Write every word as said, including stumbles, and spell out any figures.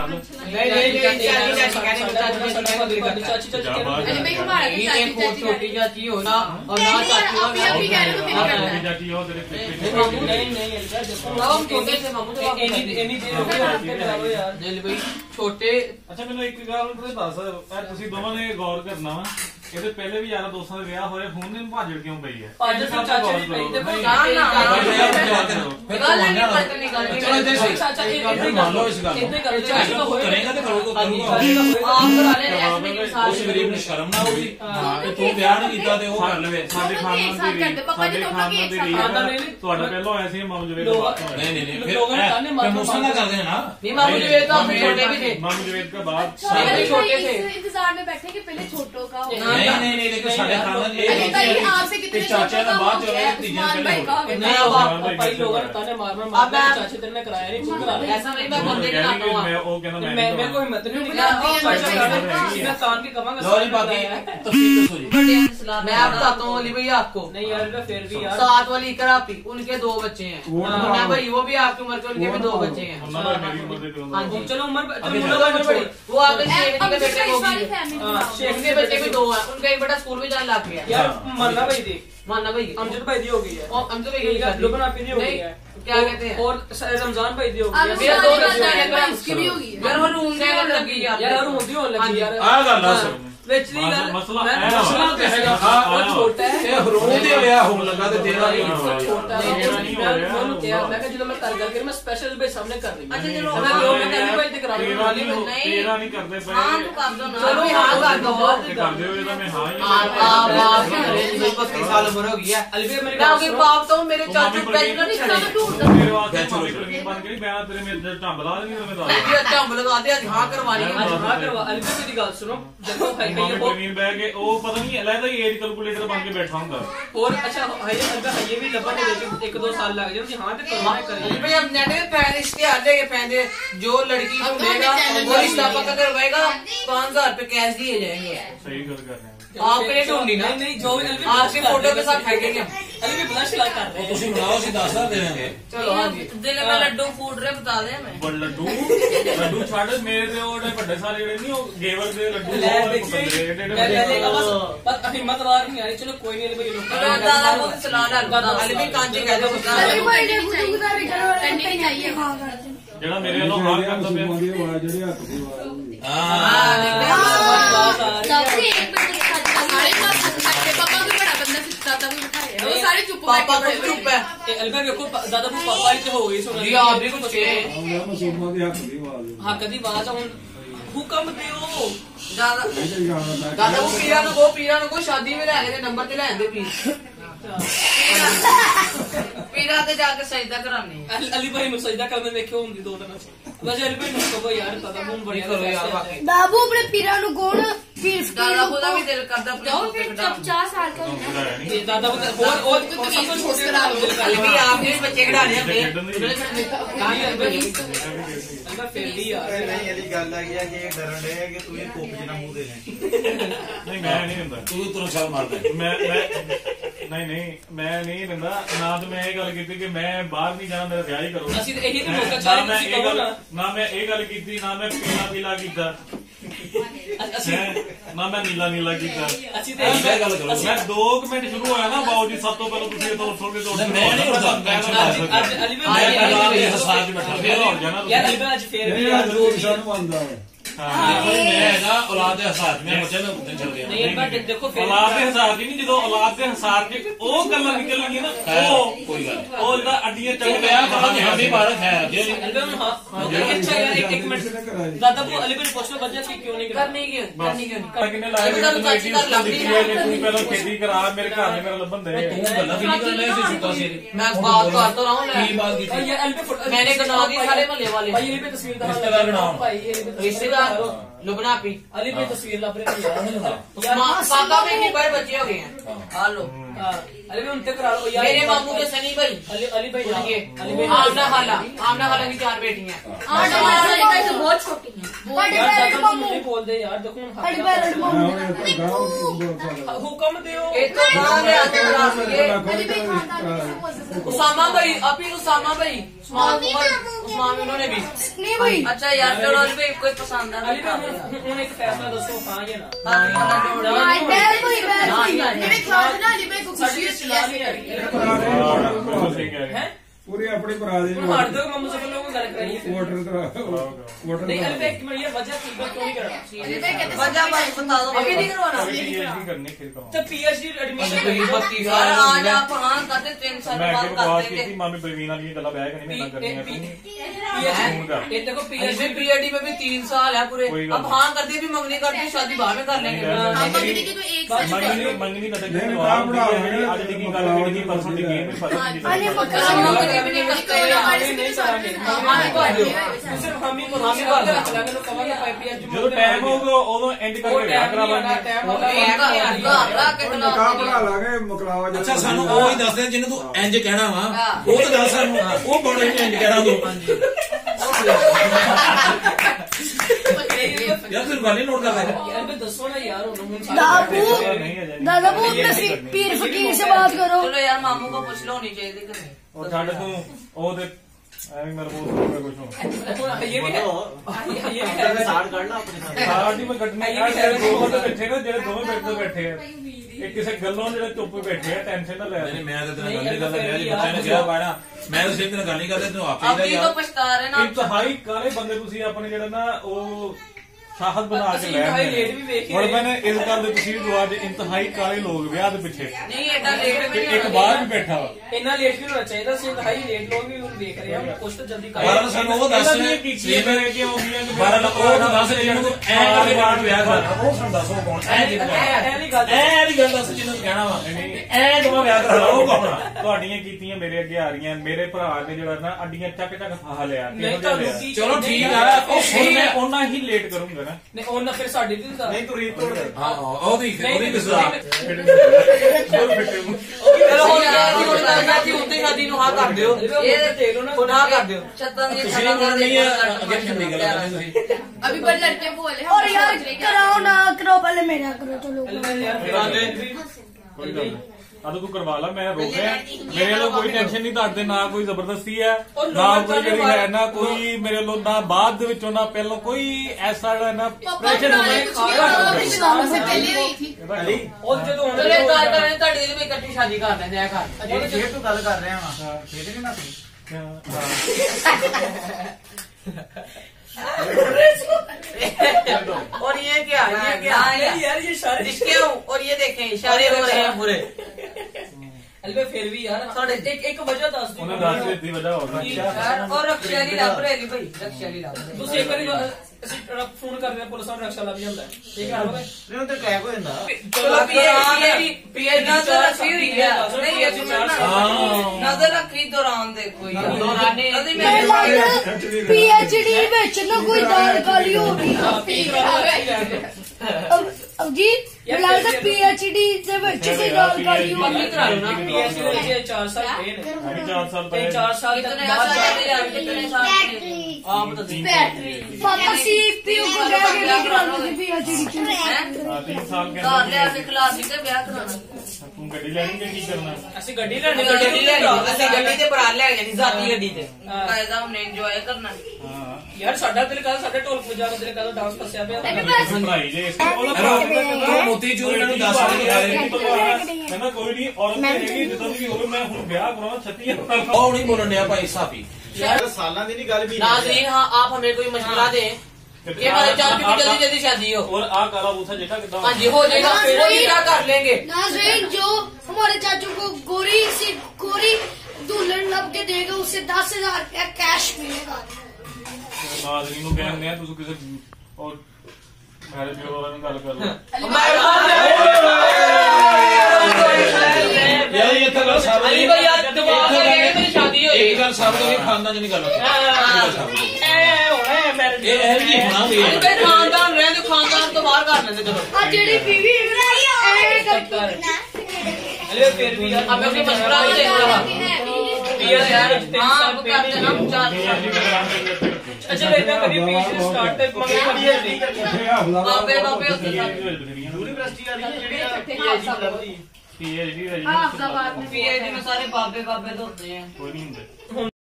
छोटी चाची हो ना और ना चाची हो छोटे। अच्छा मैंने एक गल दस तुसीं दोवां ने गौर करना वा ਇਹਦੇ ਪਹਿਲੇ ਵੀ ਯਾਰਾਂ ਦੋਸਤਾਂ ਦੇ ਵਿਆਹ ਹੋਏ ਹੁਣ ਇਹਨੂੰ ਭਾਜੜ ਕਿਉਂ ਪਈ ਹੈ? ਭਾਜੜ ਤਾਂ ਚਾਚੇ ਦੀ ਪਈ ਦੇਖੋ ਨਾ ਨਾ ਗੱਲ ਨਹੀਂ ਪੜਕਣੀ ਗੱਲ ਨਹੀਂ ਚਲੋ ਇੱਥੇ ਸਹੀ ਚਾਚਾ ਇਹ ਮੰਨ ਲਓ ਇਸ ਗੱਲ ਨੂੰ ਇੱਥੇ ਚਾਚਾ ਤਾਂ ਕਰੇਗਾ ਤੇ ਕਰੋਗੇ ਕਰੂਗਾ ਆਪ ਕਰਾ ਲੈ ਐਸੇ ਵੀ ਸਾਲ ਉਸ ਗਰੀਬ ਨੂੰ ਸ਼ਰਮ ਨਾ ਆਉਗੀ ਤੇ ਤੂੰ ਵਿਆਹ ਨਹੀਂ ਕੀਤਾ ਤੇ ਉਹ ਕਰ ਲਵੇ। ਸਾਡੇ ਖਾਨਦਾਨ ਦੀ ਸਾਡੇ ਖਾਨਦਾਨ ਦੀ ਰੀਤ ਤੁਹਾਡਾ ਪਹਿਲਾਂ ਹੋਇਆ ਸੀ ਮਾਮੂ ਜਵੇਦ ਨਹੀਂ ਨਹੀਂ ਨਹੀਂ ਫਿਰ ਫਿਰ ਮੁਸਾ ਨਾ ਕਰਦੇ हैं ना नहीं मामू जवेद तो छोटे भी थे मामू जवेद का बाद सारे छोटे थे इंतजार में बैठे कि पहले छोटों का नहीं नहीं नहीं देखो साढ़े खानदान एक आपसे कितने चाचा ने बात चले तीजन पहले नहीं अब भाई लोगों ने ताने मार मार मार चाचा तेरे ने कराया नहीं चुप करा ऐसा नहीं मैं बंदे के नाता हूं मैं वो कहना मैं मैं कोई हिम्मत नहीं निकला मैं कान के कमांगा सॉरी बाकी तफसील तो सोची मैं आप बताता हूं अली भैया आपको नहीं यार फिर भी यार सात वाली इकरा आपी उनके दो बच्चे हैं मैं भाई वो भी आपकी उम्र के उनके भी दो बच्चे हैं मेरी उम्र के हां जी चलो उम्र उम्र बड़ी वो आपके शेख के बेटे होगी हां शेख के बच्चे भी दो हैं उनका एक बेटा स्कूल में जाने लग गया यार मानना भाई दी मानना भाई अमजद भाई दी हो गई है और अमजद भाई की लुबना आपकी दी हो गई है क्या कहते हैं और रमजान भाई दी हो गई है मेरा दो बच्चे उसकी भी होगी यार वो रूम में लगी यार यार रूम दी होने लगी यार आ गल पिछली गल मसला मसला तो है और छोटा है ਇਹ ਰੋਣੇ ਦੇ ਵਿਆਹ ਹੋਣ ਲੱਗਾ ਤੇ ਤੇਰਾ ਨਹੀਂ छोटा है मैं क्या मैं ਜਦੋਂ ਮੈਂ ਕਰ ਗੱਲ ਕਰ ਮੈਂ ਸਪੈਸ਼ਲ ਬੇ ਸਾਹਮਣੇ ਕਰ ਰਹੀ अच्छा चलो मैं लोग मैं करनी भाई दिख रहा हूं ਤੇਰਾ ਨਹੀਂ ਕਰਦੇ ਪਏ हां तू कर दो ना चलो हां कर दो ਕਰਦੇ ਹੋ ਇਹਦਾ ਮੈਂ ਹਾਂ ਹੀ आप आप मेरे पच्चीस साल उम्र हो गई है अलबे मेरे मैं के बाप तो मेरे चाचू पैसे नहीं छड़े ਮੇਰੇ ਵਾਸਤੇ ਚਲੋ ਬਣ ਕੇ ਬਿਆਨ ਤੇਰੇ ਮੇਰੇ ਢੰਬ ਲਾ ਦੇਣੀ ਮੈਂ ਦੱਸ ये ढंब लगा दे आज हां करवा रही आज हां करवा अलबे मेरी ਗੱਲ ਸੁਣੋ देखो भाई भाई वो जमीन बह के वो पता नहीं अलग ही एज कैलकुलेटर बन के बैठा हूंगा और अच्छा हये अलबे हये भी लबन दे एक दो साल लग जाए हां ते करना करेंगे भाई अब नेट पे पैन इश्तेहार देके पैंदे जो लड़की ढूंढेगा वो रिश्ता पक्का करवाएगा पाँच हजार रुपए कैश दिए जाएंगे। सही गल कर रहे हैं आप पे ढूंढनी ना नहीं जो भी अलबे आपके फोटो के साथ फेंकेंगे अलबे ब्लश लग कर रहे हैं तुम बनाओ सी दस हजार दे देंगे चलो हां जी दिल में लड्डू फूट रहे बता दे मैं बड़ लड्डू लड्डू छाड़ मेरे ते ओडे बड़े सारे जेड़े नहीं ओ गेवर दे लड्डू ले लेगा बस बस हिम्मत वार नहीं आई चलो कोई नहीं भाई लोग दादा को चला लगा अलबे कांचे कह दो अरे बर्थडे बुद्धू का भी करो पेंटिंग चाहिए हां कर दे जेड़ा मेरे ਵੱਲੋਂ ਹਾਂ ਕਰਦਾ ਪਿਆ ਜਿਹੜੇ ਹੱਥ ਦੀ ਆਵਾਜ਼ हां सबसे एक मिनट के साथ हमारे पास अच्छे पापा भी बड़ा बंदा दादा भी बैठाए वो सारे चुप पापा को चुप है अलबे देखो दादा को पापा ही तो हो गई सुन जी आप भी कुछ है ਆਉਂਦਾ ਮਸੂਮਾਂ ਦੇ ਹੱਥ ਦੀ ਆਵਾਜ਼ हक दी बात है हुक्म दियो दादा ਇਹ ਜਾਣਾ दादा को पीरा को पीरा को शादी में ले आए नंबर ते ले आंदे पीर पीरा ते जाके सजदा कराने अली भाई नु सजदा करने देखियो हुंदी दो दिन वैसे अली भाई नु कहो यार दादा मुंह बड़ी करो यार वाकई बाबू अपने पीरा नु कौन पीर दादा को भी दिल करदा जाओ फिर पचास साल का ये दादा को और और सबसे छोटे करा लो अभी आपने बच्चे खिलाने अपने अंदर फिर भी यार नहीं यही गल आ गया कि डरन रहे कि तू ये कोप जना मुंह दे ले नहीं मैं नहीं ਹੁੰਦਾ ਤੂੰ ਤੁਰ ਛਾਲ ਮਾਰਦਾ मैं मैं नहीं नहीं मैं नहीं रहंदा ना तो मैं ये गल कीती कि मैं बाहर नहीं जाना मेरा ब्याह ही करो ਅਸੀਂ ਤੇ ਇਹੀ ਤੇ ਮੌਕਾ ना ਚਾਹੀ मैं ਤੁਸੀਂ ये ਕਹੋ गल ना ना मैं ये गल कीती ना मैं पीला पीला कीता ਅਸੀਂ ना मैं नीला नीला कीता ਅਸੀਂ ਤੇ ਇਹੀ ਗੱਲ ਕਰੋ मैं दो मिनट शुरू होया ना बाबू जी सब तो पहले तुसी तो थोड़ी तो मैं नहीं उठता ਅੱਜ ਅੱਜ ਅਲੀ ਭਾਈ ਮੈਂ ਅਲਾਮ ਦੇ ਹਸਾਬ ਚ ਬੈਠਾ फिर हो गया ना यार अली भाई आज फिर भी ਇਹ यार जो भी ਸਾਨੂੰ ਆਉਂਦਾ ਹੈ हां मैं ਹੈਗਾ ਔਲਾਦ ਦੇ ਹਸਾਬ ਮੈਂ ਬੱਚੇ ਨੂੰ ਪੁੱਛਣ ਚੱਲ नहीं एक बार देखो फिर औलाद ਦੇ ਹਿਸਾਬ ਦੀ ਨਹੀਂ ਜਦੋਂ ਔਲਾਦ ਦੇ ਹਿਸਾਬ ਦੀ ਉਹ ਗੱਲਾਂ ਨਿਕਲਣਗੀਆਂ ਨਾ ਉਹ ਕੋਈ ਗੱਲ ਉਹ ਜਿਹੜਾ ਅੱਡੀਆਂ ਚੱਲ ਪਿਆ ਬਾਹਰ ਹੱਡੀ ਮਾਰਕ ਹੈ अली भाई हां अच्छा यार एक एक मिनट दादा को अली भाई पूछ लो बच्चा कि क्यों नहीं करनी क्यों करनी क्यों नहीं ਕਿੰਨੇ ਲਾਏ ਨੇ ਤੂੰ ਐਡੀ ਉੱਪਰ ਦਿੱਤੀ ਹੈ ਕਿ ਤੂੰ ਪਹਿਲਾਂ ਖੇਤੀ ਕਰਾ ਮੇਰੇ ਘਰ ਨੇ ਮੇਰਾ ਲੱਭਣ ਦੇ ਤੂੰ ਗੱਲਾਂ ਵੀ ਨਹੀਂ ਕਰਨਾ ਸੀ ਚੁੱਕਾ ਸੀ मैं बात करता रहा हूं ਕੀ ਬਾਤ ਕੀਤੀ ये अली भाई मैंने गना दी सारे मोहल्ले वाले भाई ये भी तस्वीर दा रिश्तेदार गिनाओ। भाई ये भी रिश्तेदार लुबना पी अली भाई तस्वीर ला अपने यार पापा में भी बड़े बच्चे हो गए हैं हालो अली भाई उनसे करा लो यार मेरे मामू के सनी भाई अली अली भाई उनके अली भाई आमना खाला आमना खाला की चार बेटियां आठ हमारा तो बहुत बहुत छोटी है नहीं बोलते यार देखो हुक्म दियो उसामा भाई अभी उसामा भाई उस्मान उन्होंने भी नहीं भाई अच्छा यार चलो अली भाई कोई पसंद है अली भाई उन्होंने एक फैसला दसो हाँ या ना बैल भाई बैल भाई मेरे ख्याल ना अली भाई को खुशी है पूरी अपनी भरा दी हर दो मम्मी से लोगों को गल कराई वोटर करा वोटर नहीं अली भाई एक मिनट ये वजह की बात क्यों नहीं करना वजह बस बता दो अभी नहीं करवाना तो पीएचडी एडमिशन यार आज आप हाँ करते तीन साल बाद कर देंगे मामी प्रवीण वाली गल्ला बह के नहीं करनी ये देखो पीएचडी पीएचडी में भी तीन साल है पूरे अब हाँ कर दी भी मंगनी कर दी शादी बाद में कर लेंगे मंगनी का आज डिग्री कर डिग्री परसेंट की गेम में पता जो टाइम होगा उदो एंड करके विआह करावांगे ਮੁਕਾ ਬਣਾ ਲਾਂਗੇ ਮੁਕਲਾਵਾ ਅੱਛਾ ਸਾਨੂੰ ਉਹ ਹੀ ਦੱਸ ਦੇ ਜਿਹਨੂੰ ਤੂੰ ਇੰਜ ਕਹਿਣਾ ਵਾ ਉਹ ਤਾਂ ਦੱਸ ਸਾਨੂੰ ਉਹ ਬੜਾ ਇੰਜ ਕਹਿਣਾ ਤੂੰ यार फिर गाली नोट कर रहे यार मैं दसो ना यार दादू दादाबू पीर फकीर से बात करो चलो यार मामू को पूछ लो होनी चाहिए कि नहीं और छाड़ तू ओ ते ਐਵੇਂ ਮੇਰੇ ਮੂੰਹ ਤੋਂ ਕੁਝ ਹੋ ये भी है ये भी है साड़ काटना अपने साथ ਸਾਡੀ ਮੈਂ ਕੱਟਣੀ ਯਾਰ ਜਿਹੜੇ ਦੋ ਬੰਦੇ ਬੈਠੇ ਨਾ ਜਿਹੜੇ ਦੋਵੇਂ ਬੈਠ ਕੇ ਬੈਠੇ ਆ ਇਹ ਕਿਸੇ ਗੱਲੋਂ ਜਿਹੜੇ ਚੁੱਪ ਬੈਠੇ ਆ ਟੈਨਸ਼ਨ ਨਾ ਲੈ नहीं मैं तो तेरा गल कर रहा जी बच्चे ने क्या पाना मैं तो सिर्फ तेरा गल नहीं करदा तू आपे अभी तो पछता रहे ना ਇੰਤਹਾਈ ਕਾਲੇ ਬੰਦੇ ਤੁਸੀਂ ਆਪਣੇ ਜਿਹੜਾ ਨਾ ਉਹ ਸ਼ਾਹਦ ਬਣਾ ਕੇ ਲੈ ਇੰਤਹਾਈ ਲੇਟ ਵੀ ਵੇਖ ਹੁਣ ਮੈਨੇ ਇਸ ਗੱਲ ਦੇ ਤੁਸੀਂ ਜੋ ਅੱਜ ਇੰਤਹਾਈ ਕਾਲੇ ਲੋਕ ਵਿਆਹ ਦੇ ਪਿੱਛੇ नहीं एडा लेट भी नहीं ਇੱਕ ਬਾਹਰ ਵੀ ਬੈਠਾ ਵਾ इतना लेट भी होना चाहिए ਸੀ ਇੰਤਹਾਈ ਲੇਟ ਲੋਕ ਵੀ ਹੁਣ ਦੇਖ ਰਹੇ ਆ ਕੁਝ ਤਾਂ ਜਲਦੀ ਕਰ बारह ਸਾਨੂੰ ਉਹ ਦੱਸ ਕੀ ਮੇਰੇ ਕਿ ਆਉਂਦੀਆਂ ਕਿ ਬਾਰਾਂ ਉਹ ਦੱਸ ਜਿਹਨੂੰ ਤੂੰ ਐ ਕਰਕੇ ਬਾਹਰ ਵਿਆਹ ਕਰ ਉਹ ਸਾਨੂੰ ਦੱਸ ਉਹ ਕੌਣ ਐ ਜਿਹਨੂੰ ਇਹ ਨਹੀਂ ਗੱਲ ਐ ਦੀ ਗੱਲ ਦੱਸ ਜਿਹਨੂੰ ਕਹਿਣਾ ਵਾ ਐ ਜਦੋਂ ਵਿਆਹ ਕਰ ਉਹ ਕੌਣ ਆ ਤੁਹਾਡੀਆਂ ਕੀਤੀਆਂ ਮੇਰੇ ਅੱਗੇ ਆ ਰਹੀਆਂ ਮੇਰੇ ਭਰਾ ਨੇ ਜਿਹੜਾ ਨਾ ਅੱਡੀਆਂ ਚੱਕ ਚੱਕ ਫਾਹ ਲਿਆ ਨਹੀਂ ਤਾਂ ਲੋਕੀ ਚਲੋ ਠੀਕ ਆ ਉਹ ਹੁਣ ਮੈਂ ਉਹਨਾਂ ਹੀ ਲੇਟ ਕਰੂੰਗਾ ਨਾ ਨਹੀਂ ਉਹਨਾਂ ਫਿਰ ਸਾਡੀ ਵੀ ਤਾਂ नहीं तू रीत तोड़ दे ਹਾਂ ਉਹਦੀ ਉਹਦੀ ਕਿਸਾ चलो हो गया जी हो गया जी उतनी शादी नु हाँ कर दियो ये देख लो ना खुद हाँ कर दियो छत्ता दी ਤੁਸੀਂ ਨਹੀਂ ਕਰਨੀ ਹੈ ਅੱਗੇ ਚੰਗੀ ਗੱਲ ਕਰਨੀ ਤੁਸੀਂ अभी बड़े लड़के बोले और यार कराओ ना कराओ पहले मेरा करो चलो ਕੋਈ ਗੱਲ ਨਹੀਂ ਆ ਤੂੰ ਕਰਵਾ ਲਾ ਮੈਂ ਰੋਕ ਰਿਹਾ ਮੇਰੇ ਵੱਲੋਂ ਕੋਈ ਟੈਨਸ਼ਨ ਨਹੀਂ ਤੁਹਾਡੇ ਨਾ ਕੋਈ ਜ਼ਬਰਦਸਤੀ ਹੈ ਨਾ ਕੋਈ ਜਿਹੜੀ ਹੈ ਨਾ ਕੋਈ ਮੇਰੇ ਵੱਲੋਂ ਨਾ ਬਾਅਦ ਦੇ ਵਿੱਚੋਂ ਨਾ ਪਹਿਲਾਂ ਕੋਈ ਐਸਾ ਨਾ ਪ੍ਰੈਸ਼ਰ ਹੋਣਾ ਉਹ ਜਦੋਂ ਹੁਣ चलो एक गल करें ਤੁਹਾਡੇ ਲਈ ਵੀ ਇਕੱਠੀ ਸ਼ਾਦੀ ਕਰ ਲੈਂਦੇ ਆ ਘਰ ਜੇ ਤੂੰ ਗੱਲ ਕਰ ਰਿਹਾ ਵਾ ਖੇਡ ਨਹੀਂ ਨਾ ਤੂੰ और ये क्या ये क्या यार ये सारे इसके और ये देखें इशारे हो रहे हैं पूरे अरे फिर भी यार साढ़े एक एक वजह दस दी ਉਹਨੇ ਦੱਸ ਦਿੱਤੀ ਵਜ੍ਹਾ ਹੋਰ यार और रक्षा ली लग रही भाई रक्षा ली लग रही ਤੁਸੀਂ ਇੱਕ ਵਾਰੀ ਅਸੀਂ ਫੋਨ ਕਰਦੇ ਆ ਪੁਲਿਸ ਵਾਲਾ ਰਕਸ਼ਾ ਲੱਭ ਜਾਂਦਾ ਠੀਕ ਹੈ ਹੋਵੇ ਨਹੀਂ ਉਹ ਤੇ ਟੈਗ ਹੋ ਜਾਂਦਾ चलो पीएचडी पीएचडी तो रखी हुई है नहीं ये नजर रखी दौरान देखो दौरान पीएचडी ਵਿੱਚ ਨਾ ਕੋਈ ਦਾਲ ਕਾਲੀ ਹੋ ਗਈ ਜੀ ਲੱਗਦਾ ਪੀਐਚਡੀ ਦੇ ਵਿੱਚ ਕੋਈ ਦਾਲ ਕਾਲੀ ਹੋ ਗਈ ਪੀਐਚਡੀ ਦੇ ਵਿੱਚ ਚਾਰ ਸਾਲ ਪਏ ਨੇ ਅभी चार साल ਤੇ पहले ਚਾਰ ਸਾਲ ਤੱਕ कितने ਬਾਅਦ साल कितने साल ਆਪ ਤਾਂ ਪਾਪਾ ਸੀ ਪੀਓ ਕੋ ਗਿਆ ਕਿ ਕਰਾਉਣਾ ਸੀ ਪੀਐਚਡੀ ਚ हाँ, तीन साल के घर ले अंदर आके खिला के ब्याह कराना तू गड्डी लेनी के की करना ਅਸੀਂ ਗੱਡੀ ਲੈਣੀ ਗੱਡੀ ਲੈ ਅਸੀਂ ਗੱਡੀ ਤੇ ਭਰਾ ਲੈ ਜਾਣੀ ਜ਼ਾਤੀ ਗੱਡੀ ਤੇ ਹਾਂ। ਕਾਇਦਾ ਉਹਨੇ ਇੰਜੋਏ ਕਰਨਾ हाँ ਯਾਰ ਸਾਡਾ ਦਿਲ ਕਰਦਾ ਸਾਡੇ ਢੋਲ ਵਜਾ ਕੇ ਦਿਲ ਕਰਦਾ ਡਾਂਸ ਫਸਿਆ ਪਿਆ पढ़ाई जे इसको ਮੋਤੀ ਚੂਰ ਇਹਨਾਂ ਨੂੰ ਦੱਸ ਰਹੇ ਕਹਿੰਦਾ ਕੋਈ ਨਹੀਂ ਔਰਤ ਹੈਗੀ ਜਦੋਂ ਵੀ ਹੋਵੇ ਮੈਂ ਹੁਣ ਵਿਆਹ ਕਰਾਉਣਾ ਛੱਤੀ ਉਹ ਨਹੀਂ ਬੋਲਣ ਡਿਆ ਭਾਈ ਸਾਫੀ ਯਾਰ ਸਾਲਾਂ ਦੀ ਨਹੀਂ ਗੱਲ ਵੀ नाज़रीन हाँ आप हमें कोई मशवरा दें कि हमारे चाचू की जल्दी जल्दी शादी हो और आ काला बूथा जेठा कितना हाँ जी हो जाएगा फिर वो क्या कर लेंगे नाज़रीन जो हमारे चाचू को गोरी सी गोरी दुल्हन लब के देगा उसे दस हजार रुपया कैश मिलेगा नाज़रीन ਨੂੰ ਕਹਿੰਦੇ ਆ ਤੁਸੀਂ ਕਿਸੇ ਔਰ ਮੇਰੇ ਪਿਓ ਵਾਲਿਆਂ ਨਾਲ ਗੱਲ ਕਰ ਲਓ ਯਾਰ ਇਹ ਤਾਂ ਗੱਲ ਸਾਬ अली भाई आज दिमाग लगे मेरी शादी हो ਇਹ ਗੱਲ ਸਾਬ ਤੋਂ ਖਾਨਦਾਨ ਨਹੀਂ ਗੱਲ ਐ ਹੋਣਾ ਮੈਰਿਜ ਇਹ ਇਹ ਜੀ ਹੋਣਾ ਵੀ अली भाई खानदान रहे तो खानदान तो बाहर कर लेते चलो आ जेडी बीवी है अरे फिर भी यार हमें कोई मशवरा भी देना यार हाँ वो करते ना चार अच्छा ਯਾਰ ਇਦਾਂ ਕਰੀ ਪੀਸ ਸਟਾਰਟ ਤੇ ਮੰਗੇ ਕਰੀਏ ਨਹੀਂ ਬਾਬੇ ਬਾਬੇ ਉੱਤੇ ਯੂਨੀਵਰਸਿਟੀ ਵਾਲੀ ਜਿਹੜੀ ਪੀਐਚਡੀ ਪੀਐਚਡੀ ਪੀਐਚਡੀ ਮੈਂ ਸਾਰੇ ਬਾਬੇ ਬਾਬੇ ਤੋਂ ਹੁੰਦੇ ਆ ਕੋਈ ਨਹੀਂ ਹੁੰਦੇ